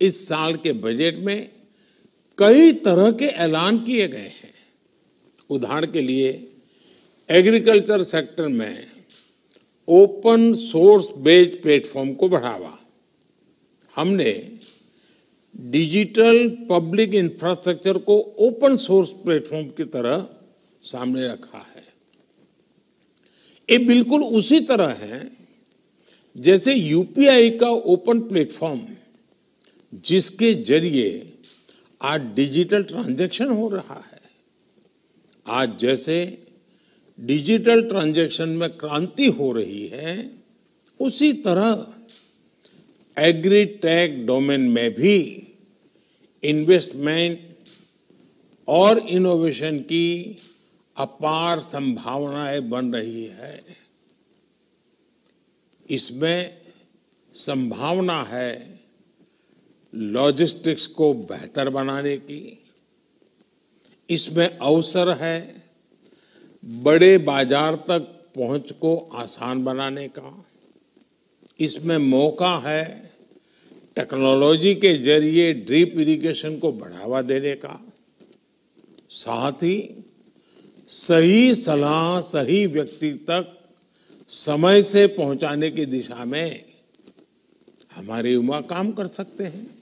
इस साल के बजट में कई तरह के ऐलान किए गए हैं। उदाहरण के लिए एग्रीकल्चर सेक्टर में ओपन सोर्स बेस्ड प्लेटफॉर्म को बढ़ावा, हमने डिजिटल पब्लिक इंफ्रास्ट्रक्चर को ओपन सोर्स प्लेटफॉर्म की तरह सामने रखा है। ये बिल्कुल उसी तरह है जैसे यूपीआई का ओपन प्लेटफॉर्म, जिसके जरिए आज डिजिटल ट्रांजैक्शन हो रहा है। आज जैसे डिजिटल ट्रांजैक्शन में क्रांति हो रही है, उसी तरह एग्रीटेक डोमेन में भी इन्वेस्टमेंट और इनोवेशन की अपार संभावनाएं बन रही है। इसमें संभावना है लॉजिस्टिक्स को बेहतर बनाने की, इसमें अवसर है बड़े बाजार तक पहुंच को आसान बनाने का, इसमें मौका है टेक्नोलॉजी के जरिए ड्रिप इरिगेशन को बढ़ावा देने का, साथ ही सही सलाह सही व्यक्ति तक समय से पहुंचाने की दिशा में हमारे युवा काम कर सकते हैं।